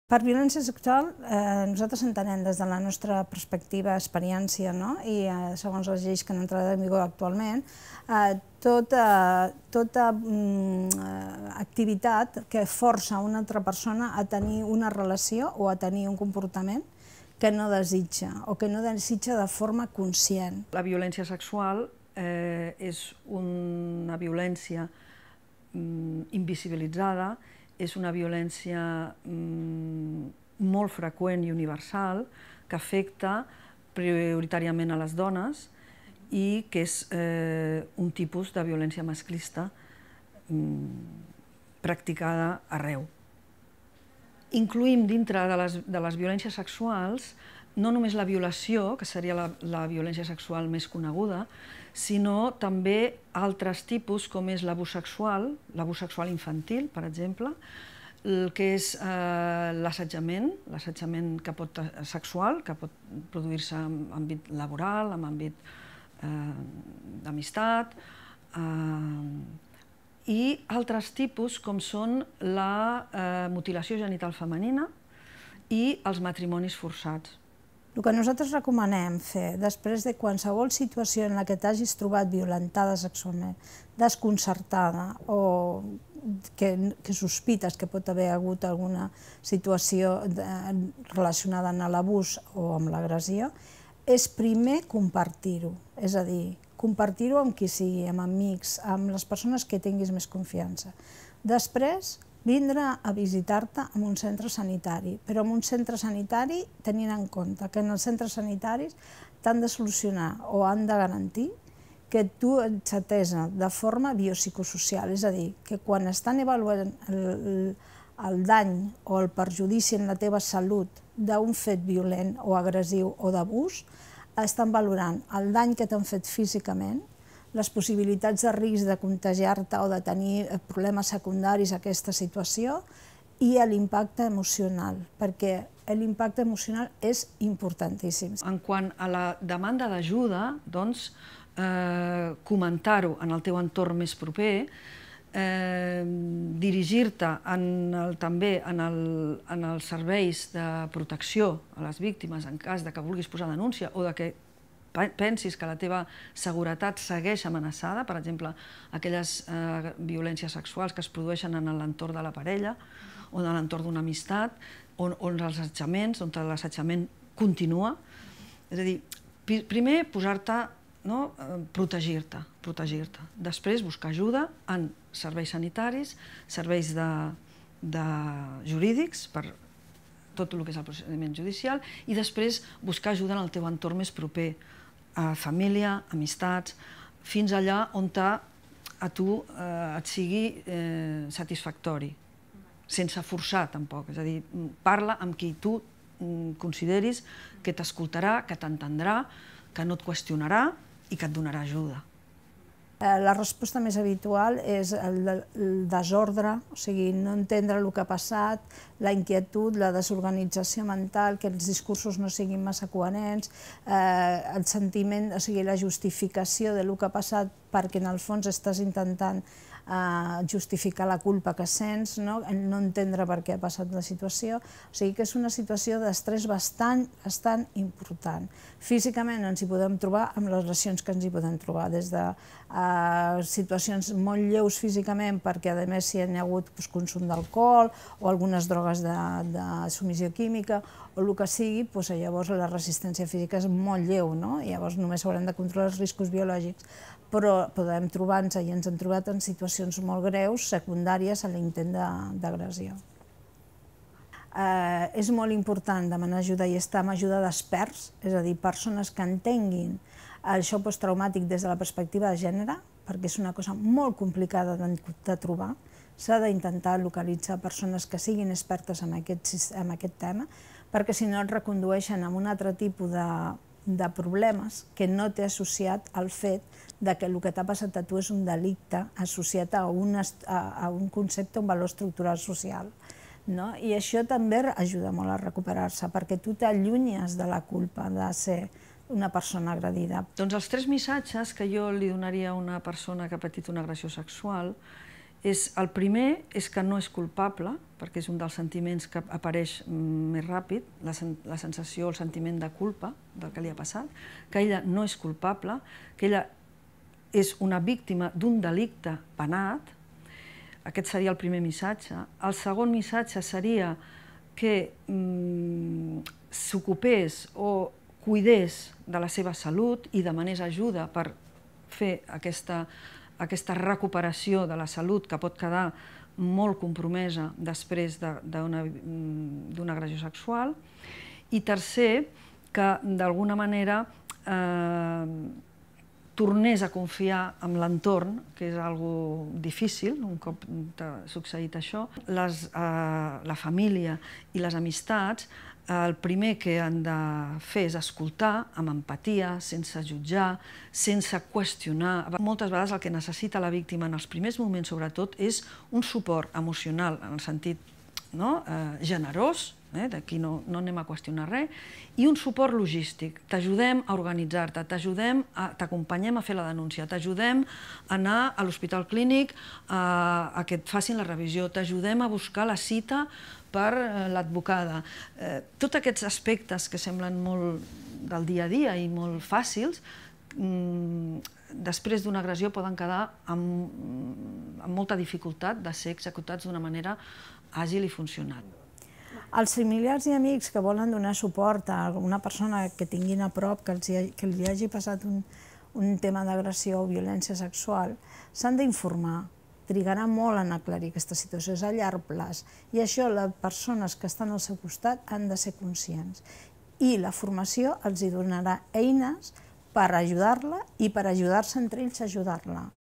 Per violència sexual, nosaltres entenem des de la nostra perspectiva, experiència, i segons les lleis que han entrat en vigor actualment, tota activitat que força una altra persona a tenir una relació o a tenir un comportament que no desitja o que no desitja de forma conscient. La violència sexual és una violència invisibilitzada, és una violència molt freqüent i universal que afecta prioritàriament a les dones i que és un tipus de violència masclista practicada arreu. Incloïm dintre de les violències sexuals no només la violació, que seria la violència sexual més coneguda, sinó també altres tipus, com és l'abús sexual infantil, per exemple, el que és l'assetjament sexual, que pot produir-se en àmbit laboral, en àmbit d'amistat, i altres tipus com són la mutilació genital femenina i els matrimonis forçats. El que nosaltres recomanem fer, després de qualsevol situació en la que t'hagis trobat violentada sexualment, desconcertada o que sospites que pot haver hagut alguna situació relacionada amb l'abús o amb l'agressió, és primer compartir-ho, és a dir, compartir-ho amb qui sigui, amb amics, amb les persones que tinguis més confiança. Després, vindre a visitar-te en un centre sanitari, però en un centre sanitari tenint en compte que en els centres sanitaris t'han de solucionar o han de garantir que tu ets atesa de forma biopsicosocial, és a dir, que quan estan avaluant el dany o el perjudici en la teva salut d'un fet violent o agressiu o d'abús, estan valorant el dany que t'han fet físicament, les possibilitats de risc de contagiar-te o de tenir problemes secundaris a aquesta situació i l'impacte emocional, perquè l'impacte emocional és importantíssim. En quant a la demanda d'ajuda, doncs, comentar-ho en el teu entorn més proper, dirigir-te també en els serveis de protecció a les víctimes en cas que vulguis posar denúncia o que pensis que la teva seguretat segueix amenaçada, per exemple, aquelles violències sexuals que es produeixen en l'entorn de la parella o en l'entorn d'una amistat, on l'assetjament continua. És a dir, primer posar-te, protegir-te. Després buscar ajuda en serveis sanitaris, serveis jurídics, per tot el que és el procediment judicial, i després buscar ajuda en el teu entorn més proper, família, amistats, fins allà on a tu et sigui satisfactori, sense forçar tampoc, és a dir, parla amb qui tu consideris que t'escoltarà, que t'entendrà, que no et qüestionarà i que et donarà ajuda. La resposta més habitual és el desordre, o sigui, no entendre el que ha passat, la inquietud, la desorganització mental, que els discursos no siguin massa coherents, el sentiment, o sigui, la justificació del que ha passat perquè en el fons estàs intentant justificar la culpa que sents, no entendre per què ha passat la situació. O sigui que és una situació d'estrès bastant important. Físicament ens hi podem trobar amb les lesions que ens hi podem trobar, des de situacions molt lleus físicament perquè a més hi ha hagut consum d'alcohol o algunes drogues de submissió química o el que sigui, llavors la resistència física és molt lleu, llavors només haurem de controlar els riscos biològics, però podem trobar-nos i ens hem trobat en situacions molt greus secundàries a l'intent d'agressió. És molt important demanar ajuda i estar amb ajuda d'experts, és a dir, persones que entenguin el xoc posttraumàtic des de la perspectiva de gènere, perquè és una cosa molt complicada de trobar. S'ha d'intentar localitzar persones que siguin expertes en aquest tema, perquè si no et recondueixen a un altre tipus de problemes que no té associat al fet que el que t'ha passat a tu és un delicte associat a un concepte, un valor estructural social. I això també ajuda molt a recuperar-se, perquè tu t'allunyes de la culpa de ser una persona agredida. Doncs els 3 missatges que jo li donaria a una persona que ha patit una agressió sexual El primer és que no és culpable, perquè és un dels sentiments que apareix més ràpid, la sensació, el sentiment de culpa del que li ha passat, que ella no és culpable, que ella és una víctima d'un delicte penat. Aquest seria el primer missatge. El segon missatge seria que s'ocupés o cuidés de la seva salut i demanés ajuda per fer aquesta recuperació de la salut que pot quedar molt compromesa després d'una agressió sexual. I tercer, que d'alguna manera tornés a confiar en l'entorn, que és una cosa difícil, un cop t'ha succeït això. La família i les amistats, el primer que han de fer és escoltar amb empatia, sense jutjar, sense qüestionar. Moltes vegades el que necessita la víctima en els primers moments, sobretot, és un suport emocional, en el sentit generós, d'aquí no anem a qüestionar res, i un suport logístic. T'ajudem a organitzar-te, t'acompanyem a fer la denúncia, t'ajudem a anar a l'Hospital Clínic a que et facin la revisió, t'ajudem a buscar la cita per l'advocada. Tots aquests aspectes que semblen molt del dia a dia i molt fàcils, després d'una agressió poden quedar amb molta dificultat de ser executats d'una manera àgil i funcional. Els familiars i amics que volen donar suport a una persona que tinguin a prop que li hagi passat un tema d'agressió o violència sexual s'han d'informar. Trigarà molt en aclarir aquesta situació, és a llarg plaç. I això les persones que estan al seu costat han de ser conscients. I la formació els donarà eines per ajudar-la i per ajudar-se entre ells a ajudar-la.